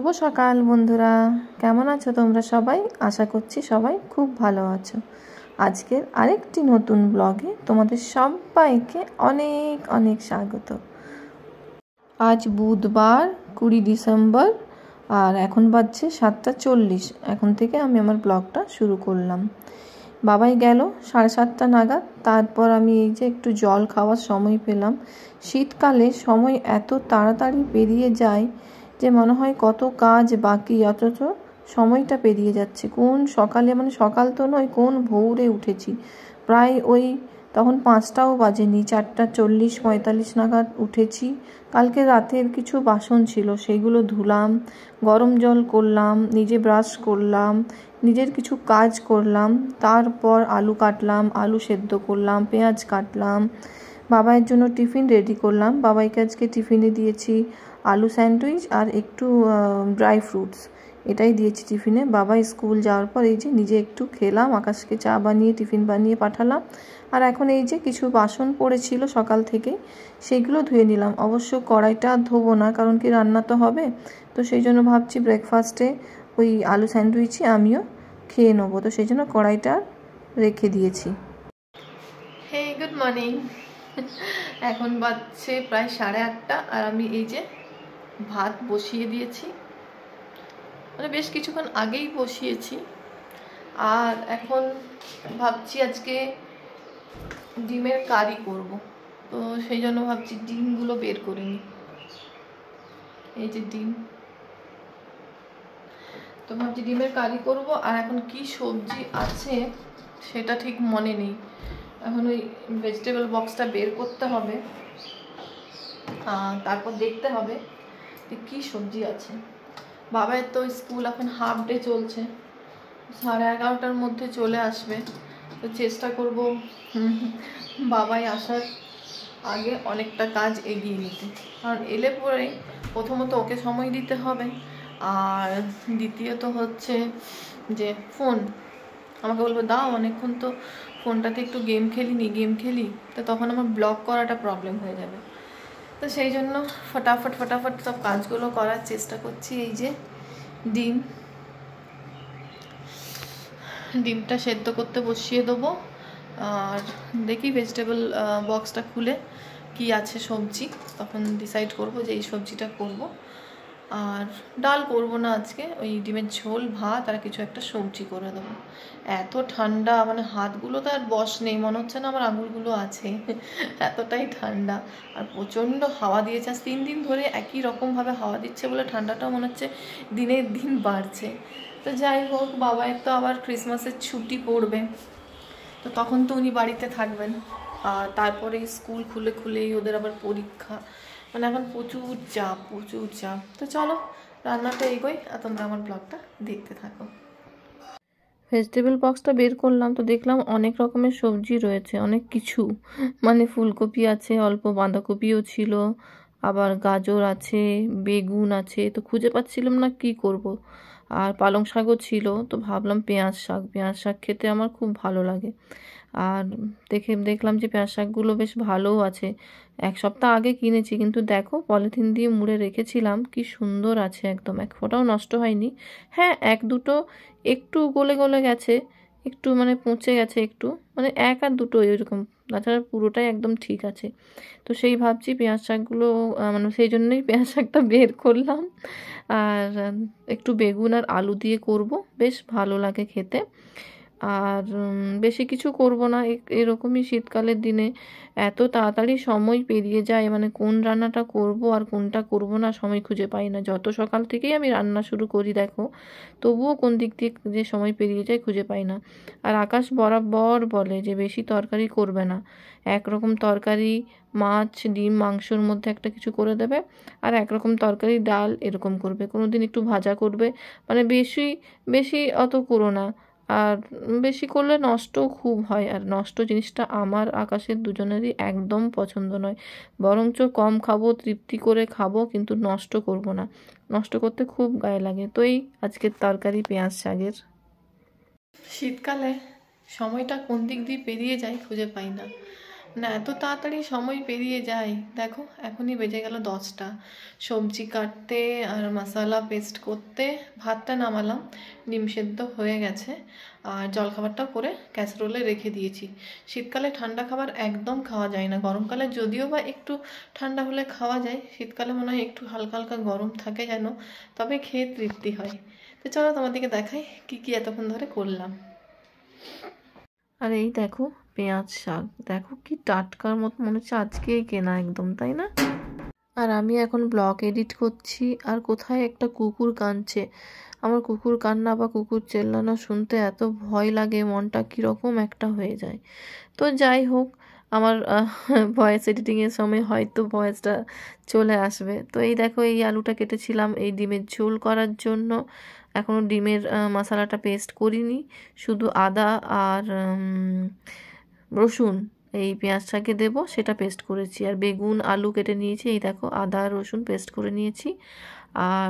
সকাল বন্ধুরা, কেমন আছো তোমরা সবাই? আশা করছি সবাই খুব ভালো আছো। আজকের আরেকটি নতুন ব্লগে তোমাদের সবাইকে অনেক অনেক স্বাগত। আজ বুধবার 20 ডিসেম্বর আর এখন বাজছে 7:40। এখন থেকে আমি আমার ব্লগটা শুরু করলাম। বাবাই গেল 7:30 নাগাদ। তারপর আমি এই যে একটু জল খাওয়ার সময় পেলাম। শীতকালে সময় এত তাড়াতাড়ি পেরিয়ে যায় যে মনে হয় কত কাজ বাকি, অথচ সময়টা পেরিয়ে যাচ্ছে। কোন সকালে, মানে সকাল তো নয়, কোন ভোরে উঠেছি। প্রায় ওই তখন 5টাও বাজেনি, 4:40-45 নাগাদ উঠেছি। কালকে রাতের কিছু বাসন ছিল, সেগুলো ধুলাম, গরম জল করলাম, নিজে ব্রাশ করলাম, নিজের কিছু কাজ করলাম। তারপর আলু কাটলাম, আলু সেদ্ধ করলাম, পেঁয়াজ কাটলাম, বাবাইয়ের জন্য টিফিন রেডি করলাম। বাবাইকে আজকে টিফিনে দিয়েছি আলু স্যান্ডউইচ আর একটু ড্রাই ফ্রুটস, এটাই দিয়েছি টিফিনে। বাবাই স্কুল যাওয়ার পর এই যে নিজে একটু খেলাম, আকাশকে চা বানিয়ে টিফিন বানিয়ে পাঠালাম। আর এখন এই যে কিছু বাসন পড়েছিল সকাল থেকে, সেইগুলো ধুয়ে নিলাম। অবশ্য কড়াইটা ধোবো না, কারণ কি রান্না তো হবে, তো সেই জন্য ভাবছি ব্রেকফাস্টে ওই আলু স্যান্ডউইচই আমিও খেয়ে নেবো, তো সেই জন্য কড়াইটা রেখে দিয়েছি। Hey good morning. এখন বাজছে প্রায় 8:30 আর আমি এই যে ভাত বসিয়ে দিয়েছি, মানে বেশ কিছুক্ষণ আগেই বসিয়েছি। আর এখন ভাবছি আজকে ডিমের কারি করব, তো সেই জন্য ভাবছি ডিমগুলো বের করে নিই। এই যে ডিম, তো ভাবছি ডিমের কারি করব। আর এখন কি সবজি আছে সেটা ঠিক মনে নেই। এখন ওই ভেজিটেবল বক্সটা বের করতে হবে, তারপর দেখতে হবে যে কী সবজি আছে। বাবার তো স্কুল এখন হাফ ডে চলছে, 11:30টার মধ্যে চলে আসবে। তো চেষ্টা করব বাবাই আসার আগে অনেকটা কাজ এগিয়ে নিতে, কারণ এলে পরে প্রথমত ওকে সময় দিতে হবে, আর দ্বিতীয়ত হচ্ছে যে ফোন আমাকে বলবো দাও, অনেকক্ষণ তো ফোনটাতে একটু গেম খেলি, তো তখন আমার ব্লগ করাটা প্রবলেম হয়ে যাবে। তো সেই জন্য ফটাফট সব কাজগুলো করার চেষ্টা করছি। এই যে ডিমটা সেদ্ধ করতে বসিয়ে দেবো, আর দেখি ভেজিটেবল বক্সটা খুলে কি আছে সবজি, তখন ডিসাইড করব যে এই সবজিটা করব। আর ডাল করব না আজকে, ওই ডিমের ঝোল, ভাত আর কিছু একটা সবজি করে দেবো। এত ঠান্ডা, মানে হাতগুলো তো আর বশ নেই, মনে হচ্ছে না আমার আঙুলগুলো আছে, এতটাই ঠান্ডা। আর প্রচণ্ড হাওয়া দিয়েছে, আজ 3 দিন ধরে একই রকমভাবে হাওয়া দিচ্ছে বলে ঠান্ডাটাও মনে হচ্ছে দিনের দিন বাড়ছে। তো যাই হোক, বাবার তো আবার ক্রিসমাসের ছুটি পড়বে, তো তখন তো উনি বাড়িতে থাকবেন। আর তারপরে স্কুল খুলেই ওদের আবার পরীক্ষা, মানে এখন প্রচুর চাপ। তো চলো রান্নাটা এগোই, আর তোমরা আমার ব্লগটা দেখতে থাকো। ভেজিটেবল বক্সটা বের করলাম, তো দেখলাম অনেক রকমের সবজি রয়েছে, অনেক কিছু, মানে ফুলকপি আছে, অল্প বাঁধাকপিও ছিল, আবার গাজর আছে, বেগুন আছে, তো খুঁজে পাচ্ছিলাম না কি করব। আর পালং শাকও ছিল, তো ভাবলাম পেঁয়াজ শাক খেতে আমার খুব ভালো লাগে। আর দেখলাম যে পেঁয়াজ শাকগুলো বেশ ভালোও আছে। 1 সপ্তাহ আগে কিনেছি, কিন্তু দেখো পলিথিন দিয়ে মুড়ে রেখেছিলাম, কি সুন্দর আছে, একদম এক ফোঁটাও নষ্ট হয়নি। হ্যাঁ, 1-2 একটু গলে গেছে, একটু মানে পচে গেছে একটু, মানে 1 আর 2 এরকম, তাছাড়া পুরোটাই একদম ঠিক আছে। তো সেই ভাবছি পেঁয়াজ শাকগুলো, মানে সেই জন্যই পেঁয়াজ শাকটা বের করলাম। আর একটু বেগুন আর আলু দিয়ে করব, বেশ ভালো লাগে খেতে। আর বেশি কিছু করব না, এরকমই শীতকালের দিনে এত তাড়াতাড়ি সময় পেরিয়ে যায়, মানে কোন রান্নাটা করব আর কোনটা করব না সময় খুঁজে পাই না। যত সকাল থেকেই আমি রান্না শুরু করি দেখো, তবুও কোন দিক দিয়ে যে সময় পেরিয়ে যায় খুঁজে পাই না। আর আকাশ বরাবর বলে যে বেশি তরকারি করবে না, একরকম তরকারি মাছ ডিম মাংসর মধ্যে একটা কিছু করে দেবে, আর একরকম তরকারি ডাল এরকম করবে, কোনো দিন একটু ভাজা করবে, মানে বেশি অত করো না। আর বেশি করলে নষ্টও খুব হয়, আর নষ্ট জিনিসটা আমার আকাশের দুজনেরই একদম পছন্দ নয়। বরঞ্চ কম খাবো, তৃপ্তি করে খাবো, কিন্তু নষ্ট করব না, নষ্ট করতে খুব গায়ে লাগে। তো এই আজকের তরকারি পেঁয়াজ শাকের। শীতকালে সময়টা কোন দিক দিয়ে পেরিয়ে যায় খুঁজে পাই না, না এত তাড়াতাড়ি সময় পেরিয়ে যায়। দেখো এখনই বেজে গেল 10টা। সবজি কাটতে আর মশলা পেস্ট করতে ভাতটা নামালাম, ডিম সেদ্ধ হয়ে গেছে, আর জলখাবারটাও করে ক্যাসারোলে রেখে দিয়েছি। শীতকালে ঠান্ডা খাবার একদম খাওয়া যায় না, গরমকালে যদিও বা একটু ঠান্ডা হলে খাওয়া যায়, শীতকালে মনে হয় একটু হালকা হালকা গরম থাকে যেন, তবে খেয়ে তৃপ্তি হয়। তো চলো তোমাদেরকে দেখাই কি কি এতক্ষণ ধরে করলাম। আর এই দেখো পেঁয়াজ শাক, দেখো কি টাটকার মতো মনে হচ্ছে আজকেই কেনা একদম, তাই না? আর আমি এখন ব্লগ এডিট করছি, আর কোথায় একটা কুকুর কাঁদছে। আমার কুকুর কান্না বা কুকুর চেল্লানো শুনতে এত ভয় লাগে, মনটা কীরকম একটা হয়ে যায়। তো যাই হোক, আমার ভয়েস এডিটিংয়ের সময় হয়তো ভয়েসটা চলে আসবে। তো এই দেখো এই আলুটা কেটেছিলাম এই ডিমের ঝোল করার জন্য। এখনও ডিমের মশলাটা পেস্ট করিনি, শুধু আদা আর রসুন এই পেঁয়াজ শাকে দেবো সেটা পেস্ট করেছি। আর বেগুন আলু কেটে নিয়েছি, এই দেখো আদা রসুন পেস্ট করে নিয়েছি। আর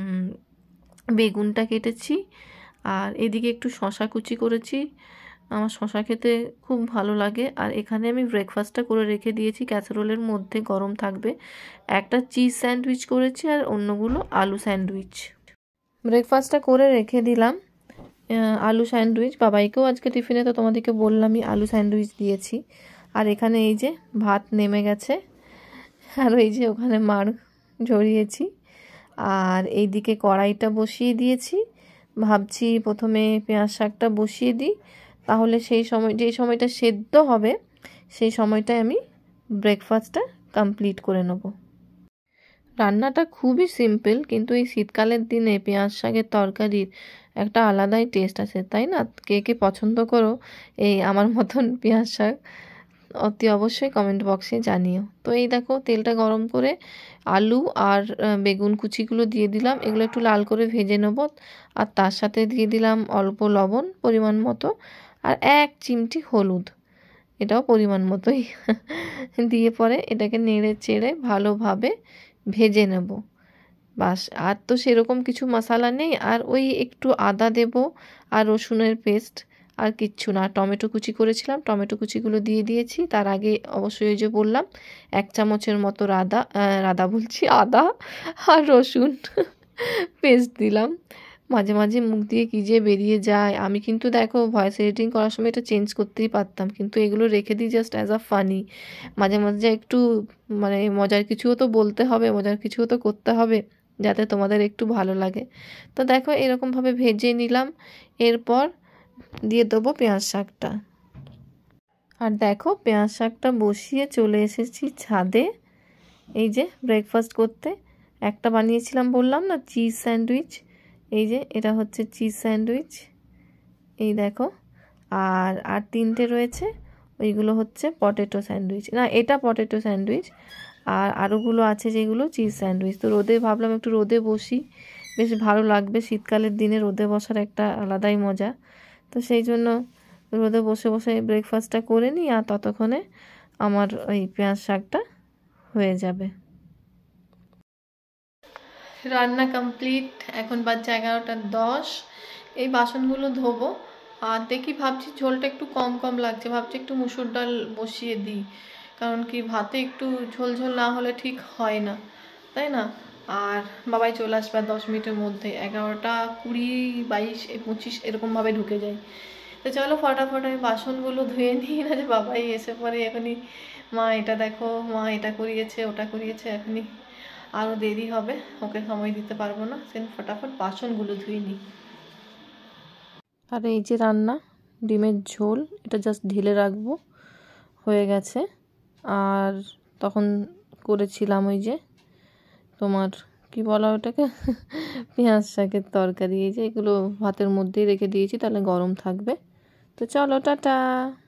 বেগুনটা কেটেছি, আর এদিকে একটু শশা কুচি করেছি, আমার শশা খেতে খুব ভালো লাগে। আর এখানে আমি ব্রেকফাস্টটা করে রেখে দিয়েছি, ক্যাসারোলের মধ্যে গরম থাকবে। একটা চিজ স্যান্ডউইচ করেছি আর অন্যগুলো আলু স্যান্ডউইচ। ব্রেকফাস্টটা করে রেখে দিলাম, আলু স্যান্ডউইচ বাবাইকেও আজকে টিফিনে তো তোমাদেরকে বললামই আলু স্যান্ডউইচ দিয়েছি। আর এখানে এই যে ভাত নেমে গেছে, আর এই যে ওখানে মার ঝরিয়েছি। আর এইদিকে কড়াইটা বসিয়ে দিয়েছি, ভাবছি প্রথমে পেঁয়াজ শাকটা বসিয়ে দিই, তাহলে যেই সময়টা সেদ্ধ হবে সেই সময়টায় আমি ব্রেকফাস্টটা কমপ্লিট করে নেব। রান্নাটা খুবই সিম্পল, কিন্তু এই শীতকালের দিনে পেঁয়াজ শাকের তরকারির একটা আলাদাই টেস্ট আছে, তাই না? কে কে পছন্দ করো এই আমার মতন পেঁয়াজ শাক, অতি অবশ্যই কমেন্ট বক্সে জানিও। তো এই দেখো তেলটা গরম করে আলু আর বেগুন কুচিগুলো দিয়ে দিলাম, এগুলো একটু লাল করে ভেজে নেব। আর তার সাথে দিয়ে দিলাম অল্প লবণ পরিমাণ মতো, আর 1 চিমটি হলুদ, এটাও পরিমাণ মতোই দিয়ে পরে এটাকে নেড়ে চেড়ে ভালোভাবে ভেজে নেব। বাস, আর তো সেরকম কিছু মশলা নেই। আর ওই একটু আদা দেব আর রসুনের পেস্ট, আর কিচ্ছু না। টমেটো কুচি করেছিলাম, টমেটো কুচিগুলো দিয়ে দিয়েছি। তার আগে অবশ্যই ওই যে বললাম 1 চামচের মতো আদা আর রসুন পেস্ট দিলাম। মাঝে মাঝে মুখ দিয়ে কী যে বেরিয়ে যায়। আমি কিন্তু দেখো ভয়েস এডিটিং করার সময় এটা চেঞ্জ করতেই পারতাম, কিন্তু এগুলো রেখে দিই জাস্ট অ্যাজ আ ফানি। মাঝে মাঝে একটু মানে মজার কিছুও তো বলতে হবে, মজার কিছুও তো করতে হবে, যাতে তোমাদের একটু ভালো লাগে। তো দেখো এরকমভাবে ভেজে নিলাম, এরপর দিয়ে দেবো পেঁয়াজ শাকটা। আর দেখো পেঁয়াজ শাকটা বসিয়ে চলে এসেছি ছাদে, এই যে ব্রেকফাস্ট করতে। একটা বানিয়েছিলাম বললাম না চিজ স্যান্ডউইচ, এই যে এটা হচ্ছে চিজ স্যান্ডউইচ, এই দেখো। আর 3টে রয়েছে, ওইগুলো হচ্ছে পটেটো স্যান্ডউইচ, না এটা পটেটো স্যান্ডউইচ। আর আরোগুলো আছে যেগুলো চিজ স্যান্ডউইচ। তো রোদে ভাবলাম একটু রোদে বসি, বেশ ভালো লাগবে, শীতকালের দিনে রোদে বসার একটা আলাদাই মজা। তো সেই জন্য রোদে বসে বসে ব্রেকফাস্টটা করে নিই, আর ততক্ষণে আমার ওই পেঁয়াজ শাকটা হয়ে যাবে। রান্না কমপ্লিট, এখন বাজছে 11:10। এই বাসনগুলো ধোবো, আর দেখি ভাবছি ঝোলটা একটু কম কম লাগছে, ভাবছি একটু মুসুর ডাল বসিয়ে দিই, কারণ কি ভাতে একটু ঝোল ঝোল না হলে ঠিক হয় না, তাই না? আর বাবাই চলে আসবে 10 মিনিটের মধ্যে, 11টা 20, 22, 25 এরকমভাবে ঢুকে যায়। তো চলো ফটাফট আমি বাসনগুলো ধুয়ে নিই, না যে বাবাই এসে পরে এখনই মা এটা দেখো, মা এটা করিয়েছে ওটা করিয়েছে, এখনই আরও দেরি হবে, ওকে সময় দিতে পারবো না। সেন ফটাফট বাসনগুলো ধুয়ে নিই। আর এই যে রান্না, ডিমের ঝোল, এটা জাস্ট ঢেলে রাখবো, হয়ে গেছে। আর তখন করেছিলাম ওই যে তোমার কি বলা ওটাকে পেঁয়াজ শাকের তরকারি, এই যে এগুলো ভাতের মধ্যেই রেখে দিয়েছি, তাহলে গরম থাকবে। তো চলো টাটা।